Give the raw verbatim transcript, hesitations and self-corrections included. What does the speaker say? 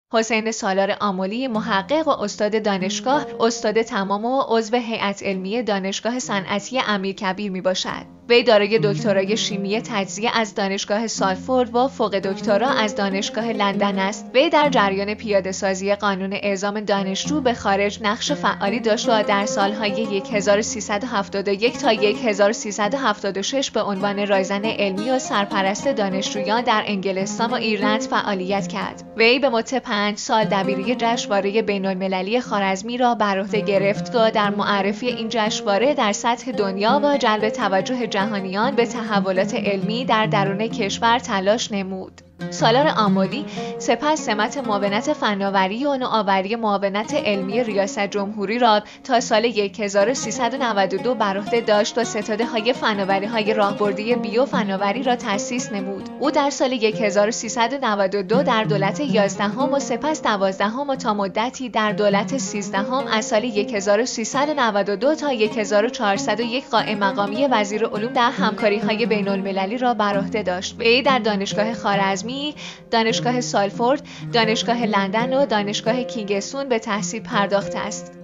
حسین سالار آملی، محقق و استاد دانشگاه، استاد تمام و عضو هیئت علمی دانشگاه صنعتی امیر کبیر می باشد. وی دارای دکترای شیمی تجزیه از دانشگاه سالفورد و فوق دکترا از دانشگاه لندن است. وی در جریان پیاده‌سازی قانون اعزام دانشجو به خارج نقش فعالی داشت و در سالهای هزار و سیصد و هفتاد و یک تا هزار و سیصد و هفتاد و شش به عنوان رایزن علمی و سرپرست دانشجویان در انگلستان و ایرلند فعالیت کرد. وی به مدت پنج سال دبیری جشنواره بین‌المللی خوارزمی را بر عهده گرفت و در معرفی این جشنواره در سطح دنیا و جلب توجه جهانیان به تحولات علمی در درون کشور تلاش نمود. سالار آملی سپس سمت معاونت فناوری و نوآوری معاونت علمی ریاست جمهوری را تا سال هزار و سیصد و نود و دو بر عهده داشت و ستاده‌های فناوری‌های راهبردی بیو فناوری را تأسیس نمود. او در سال هزار و سیصد و نود و دو در دولت یازدهم و سپس دوازدهم و تا مدتی در دولت سیزدهم از سال هزار و سیصد و نود و دو تا هزار و چهارصد و یک قائم مقامی وزیر علوم در همکاری‌های بین‌المللی را بر عهده داشت. وی در دانشگاه خوارزمی، دانشگاه سالفورد، دانشگاه لندن و دانشگاه کینگستون به تحصیل پرداخته است.